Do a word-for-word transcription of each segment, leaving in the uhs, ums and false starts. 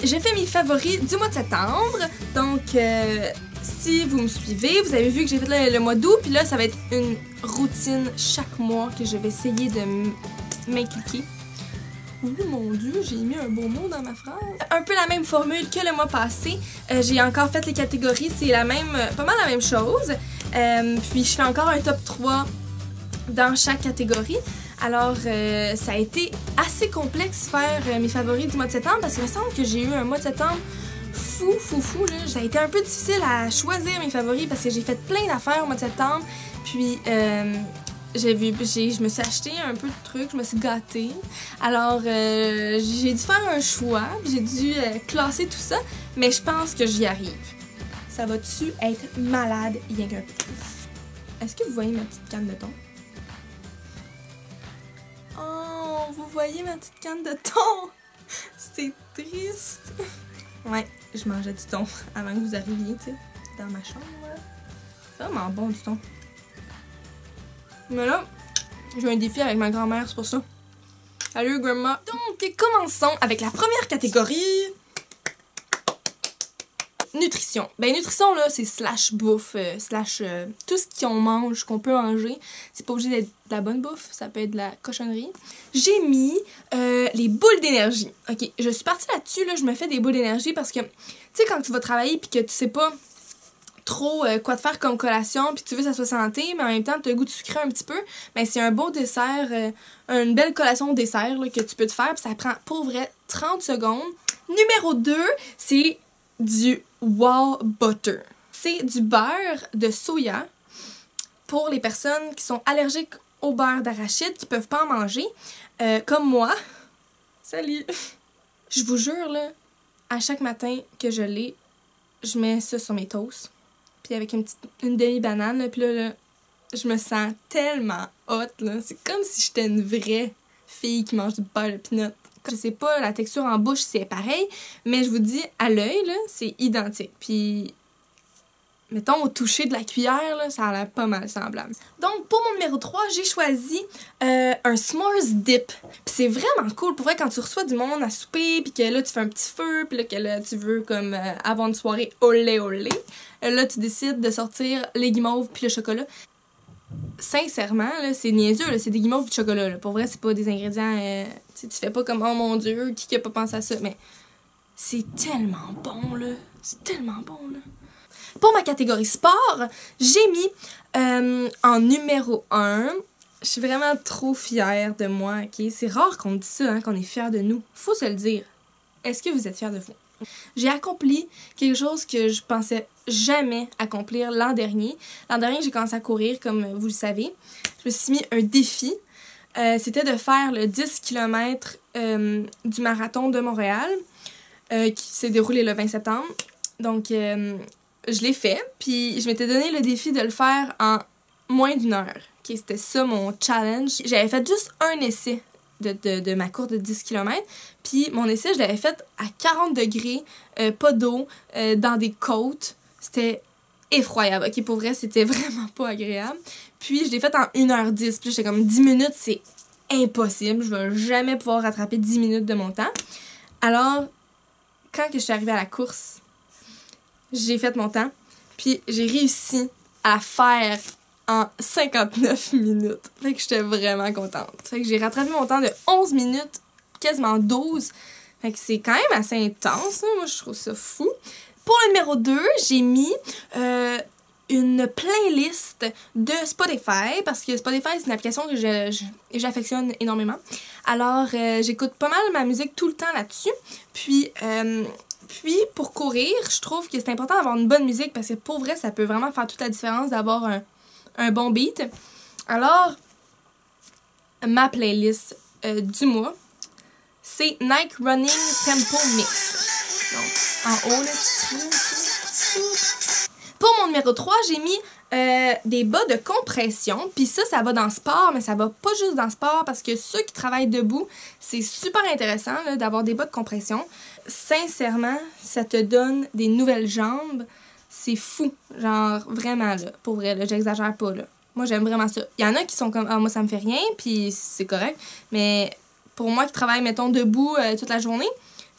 je fais mes favoris du mois de septembre. Donc, euh, si vous me suivez, vous avez vu que j'ai fait le, le mois d'août. Puis là, ça va être une routine chaque mois que je vais essayer de m'inculquer. Oh mon dieu, j'ai mis un beau mot dans ma phrase. Un peu la même formule que le mois passé. Euh, j'ai encore fait les catégories, c'est la même, pas mal la même chose. Euh, puis je fais encore un top trois dans chaque catégorie. Alors, euh, ça a été assez complexe faire euh, mes favoris du mois de septembre parce qu'il me semble que j'ai eu un mois de septembre fou, fou, fou. Là. Ça a été un peu difficile à choisir mes favoris parce que j'ai fait plein d'affaires au mois de septembre. Puis, euh, j'ai vu, j'ai, je me suis acheté un peu de trucs, je me suis gâtée. Alors, euh, j'ai dû faire un choix, j'ai dû euh, classer tout ça, mais je pense que j'y arrive. Ça va-tu être malade, rien qu'un peu? Est-ce que vous voyez ma petite canne de thon? Oh, vous voyez ma petite canne de thon? C'est triste. Ouais, je mangeais du thon avant que vous arriviez, tu sais, dans ma chambre. C'est vraiment bon du thon. Mais là, j'ai un défi avec ma grand-mère, c'est pour ça. Salut, grandma! Donc, commençons avec la première catégorie. Nutrition. Ben, nutrition, là, c'est slash bouffe, euh, slash euh, tout ce qu'on mange, qu'on peut manger. C'est pas obligé d'être de la bonne bouffe, ça peut être de la cochonnerie. J'ai mis euh, les boules d'énergie. Ok, je suis partie là-dessus, là, je me fais des boules d'énergie parce que, tu sais, quand tu vas travailler puis que tu sais pas trop euh, quoi te faire comme collation puis tu veux que ça soit santé mais en même temps tu as le goût de sucrer un petit peu, ben c'est un beau dessert, euh, une belle collation au dessert là, que tu peux te faire puis ça prend pour vrai trente secondes. Numéro deux, c'est du Wow Butter. C'est du beurre de soya pour les personnes qui sont allergiques au beurre d'arachide, qui peuvent pas en manger, euh, comme moi. Salut! Je vous jure là, à chaque matin que je l'ai, je mets ça sur mes toasts. Puis avec une petite une demi-banane, là, puis là, là, je me sens tellement hot, là. C'est comme si j'étais une vraie fille qui mange du beurre de peanut. Je sais pas, la texture en bouche, c'est pareil, mais je vous dis, à l'œil, là, c'est identique. Puis, mettons, au toucher de la cuillère, là, ça a l'air pas mal semblable. Donc, pour mon numéro trois, j'ai choisi euh, un s'mores dip. Puis c'est vraiment cool, pour vrai, quand tu reçois du monde à souper, puis que là, tu fais un petit feu, puis là, que là, tu veux, comme, euh, avant une soirée, olé olé, là, tu décides de sortir les guimauves puis le chocolat. Sincèrement, là, c'est niaiseux, là, c'est des guimauves et du chocolat. Là. Pour vrai, c'est pas des ingrédients... Euh, tu fais pas comme « Oh mon Dieu, qui a pas pensé à ça? » Mais c'est tellement bon, là. C'est tellement bon, là. Pour ma catégorie sport, j'ai mis euh, en numéro un... Je suis vraiment trop fière de moi, ok? C'est rare qu'on dise ça, hein, qu'on est fier de nous. Faut se le dire. Est-ce que vous êtes fiers de vous? J'ai accompli quelque chose que je pensais jamais accomplir l'an dernier. L'an dernier, j'ai commencé à courir, comme vous le savez. Je me suis mis un défi. Euh, C'était de faire le dix kilomètres euh, du marathon de Montréal, euh, qui s'est déroulé le vingt septembre. Donc, euh, je l'ai fait. Puis, je m'étais donné le défi de le faire en moins d'une heure. Okay, c'était ça mon challenge. J'avais fait juste un essai de, de, de ma course de dix kilomètres. Puis mon essai, je l'avais fait à quarante degrés, euh, pas d'eau, euh, dans des côtes. C'était effroyable. Ok, pour vrai, c'était vraiment pas agréable. Puis je l'ai fait en une heure dix. Puis j'étais comme dix minutes, c'est impossible. Je vais jamais pouvoir rattraper dix minutes de mon temps. Alors, quand que je suis arrivée à la course, j'ai fait mon temps. Puis j'ai réussi à faire en cinquante-neuf minutes. Fait que j'étais vraiment contente. Fait que j'ai rattrapé mon temps de onze minutes, quasiment douze. Fait que c'est quand même assez intense, hein? Moi je trouve ça fou. Pour le numéro deux, j'ai mis euh, une playlist de Spotify, parce que Spotify c'est une application que je, je, j'affectionne énormément. Alors euh, j'écoute pas mal ma musique tout le temps là-dessus. Puis... Euh, Puis, pour courir, je trouve que c'est important d'avoir une bonne musique parce que pour vrai, ça peut vraiment faire toute la différence d'avoir un, un bon beat. Alors, ma playlist euh, du mois, c'est Nike Running Tempo Mix. Donc, en haut, là, pour mon numéro trois, j'ai mis euh, des bas de compression. Puis ça, ça va dans le sport, mais ça va pas juste dans le sport parce que ceux qui travaillent debout, c'est super intéressant là, d'avoir des bas de compression. Sincèrement, ça te donne des nouvelles jambes. C'est fou. Genre, vraiment, là. Pour vrai, là, j'exagère pas, là. Moi, j'aime vraiment ça. Il y en a qui sont comme, ah, moi, ça me fait rien, puis c'est correct. Mais pour moi qui travaille, mettons, debout euh, toute la journée,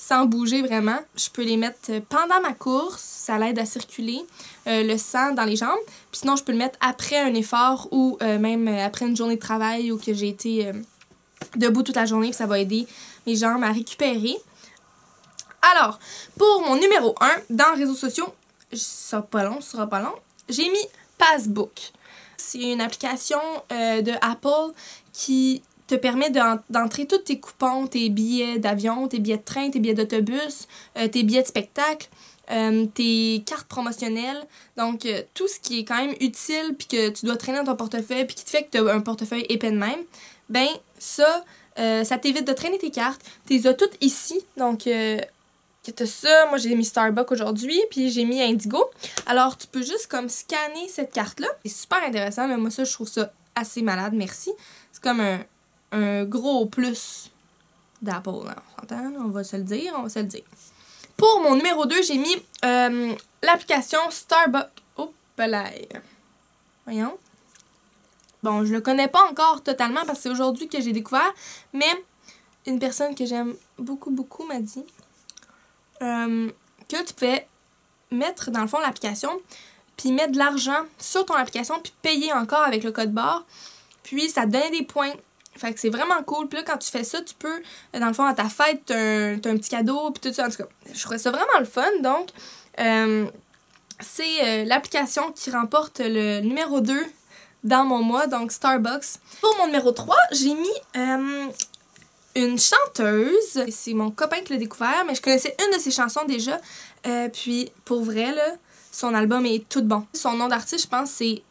sans bouger vraiment. Je peux les mettre pendant ma course, ça l'aide à circuler euh, le sang dans les jambes. Puis sinon, je peux le mettre après un effort ou euh, même après une journée de travail ou que j'ai été euh, debout toute la journée, puis ça va aider mes jambes à récupérer. Alors, pour mon numéro un, dans les réseaux sociaux, ça sera pas long, ça sera pas long, j'ai mis Passbook. C'est une application euh, de Apple qui te permet d'entrer tous tes coupons, tes billets d'avion, tes billets de train, tes billets d'autobus, euh, tes billets de spectacle, euh, tes cartes promotionnelles. Donc, euh, tout ce qui est quand même utile puis que tu dois traîner dans ton portefeuille puis qui te fait que tu as un portefeuille épais de même, ben ça, euh, ça t'évite de traîner tes cartes. Tu les as toutes ici. Donc, euh, tu as ça. Moi, j'ai mis Starbucks aujourd'hui puis j'ai mis Indigo. Alors, tu peux juste comme scanner cette carte-là. C'est super intéressant. Là. Moi, ça, je trouve ça assez malade. Merci. C'est comme un... un gros plus d'Apple, hein, on s'entend, on va se le dire, on va se le dire. Pour mon numéro deux, j'ai mis euh, l'application Starbucks. Oh, là. Voyons. Bon, je le connais pas encore totalement parce que c'est aujourd'hui que j'ai découvert, mais une personne que j'aime beaucoup, beaucoup m'a dit euh, que tu pouvais mettre, dans le fond, l'application, puis mettre de l'argent sur ton application, puis payer encore avec le code barre, puis ça te donnait des points. Fait que c'est vraiment cool. Puis là, quand tu fais ça, tu peux, dans le fond, à ta fête, t'as un, t'as un petit cadeau, puis tout ça. En tout cas, je trouvais ça vraiment le fun. Donc, euh, c'est euh, l'application qui remporte le numéro deux dans mon mois, donc Starbucks. Pour mon numéro trois, j'ai mis euh, une chanteuse. C'est mon copain qui l'a découvert, mais je connaissais une de ses chansons déjà. Euh, puis, pour vrai, là, son album est tout bon. Son nom d'artiste, je pense, c'est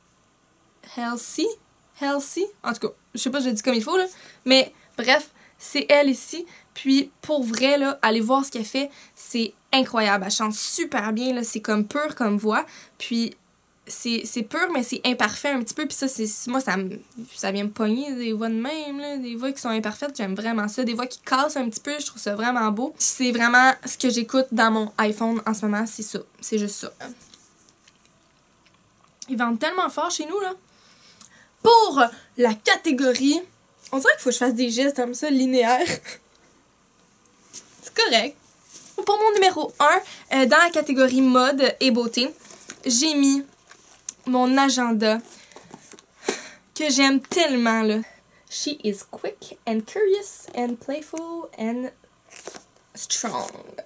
Halsey. Halsey. En tout cas, je sais pas si je dis comme il faut, là. Mais bref, c'est elle ici. Puis pour vrai, là, allez voir ce qu'elle fait. C'est incroyable. Elle chante super bien, là. C'est comme pur comme voix. Puis c'est pur, mais c'est imparfait un petit peu. Puis ça, c'est moi, ça, ça vient me pogner des voix de même, là. Des voix qui sont imparfaites. J'aime vraiment ça. Des voix qui cassent un petit peu. Je trouve ça vraiment beau. C'est vraiment ce que j'écoute dans mon iPhone en ce moment. C'est ça. C'est juste ça. Ils vendent tellement fort chez nous, là. Pour la catégorie, on dirait qu'il faut que je fasse des gestes comme ça, linéaires. C'est correct. Pour mon numéro un, euh, dans la catégorie mode et beauté, j'ai mis mon agenda que j'aime tellement, là. She is quick and curious and playful and strong.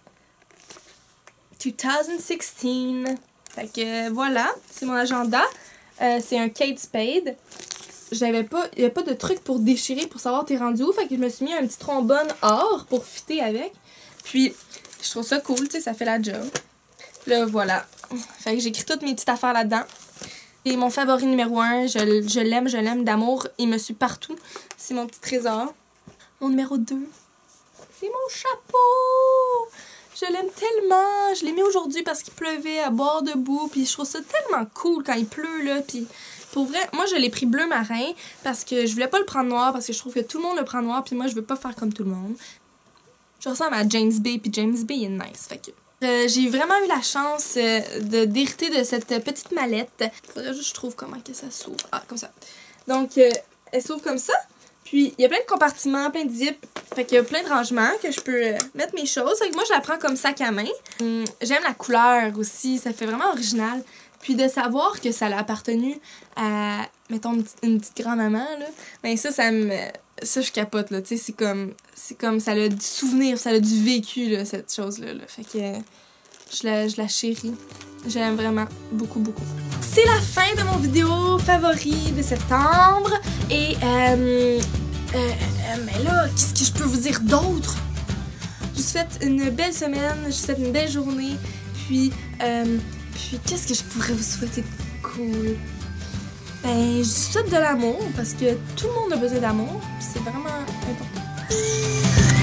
deux mille seize. Fait que voilà, c'est mon agenda. Euh, c'est un Kate Spade. J'avais pas, il n'y a pas de truc pour déchirer pour savoir t'es rendu où. Fait que je me suis mis un petit trombone or pour fitter avec. Puis, je trouve ça cool, tu sais, ça fait la job. Là, voilà. Fait que j'écris toutes mes petites affaires là-dedans. Et mon favori numéro un, je, je l'aime, je l'aime d'amour. Il me suit partout. C'est mon petit trésor. Mon numéro deux, c'est mon chapeau. Je l'aime tellement. Je l'ai mis aujourd'hui parce qu'il pleuvait à bord debout. Puis je trouve ça tellement cool quand il pleut, là. Puis pour vrai, moi, je l'ai pris bleu marin parce que je voulais pas le prendre noir parce que je trouve que tout le monde le prend noir. Puis moi, je veux pas faire comme tout le monde. Je ressemble à James Bay. Puis James Bay, il est nice. Fait que euh, j'ai vraiment eu la chance euh, de d'hériter de cette petite mallette. Faudrait juste que je trouve comment que ça s'ouvre. Ah, comme ça. Donc, euh, elle s'ouvre comme ça. Puis, il y a plein de compartiments, plein de zips. Fait qu'il y a plein de rangements que je peux euh, mettre mes choses. Fait que moi, je la prends comme sac à main. Hum, J'aime la couleur aussi. Ça fait vraiment original. Puis de savoir que ça l'a appartenu à, mettons, une petite, une petite grand-maman, là. Ben ça, ça me... Ça, je capote, là. Tu sais, c'est comme... C'est comme... Ça a du souvenir, ça a du vécu, là, cette chose-là. Là. Fait que... Euh, je la, je la chéris. Je l'aime vraiment beaucoup, beaucoup. C'est la fin de mon vidéo favori de septembre. Et, euh, euh, euh, mais là, qu'est-ce que je peux vous dire d'autre? Je vous souhaite une belle semaine, je vous souhaite une belle journée. Puis, euh, puis qu'est-ce que je pourrais vous souhaiter de cool? Ben, je vous souhaite de l'amour, parce que tout le monde a besoin d'amour. Puis c'est vraiment important.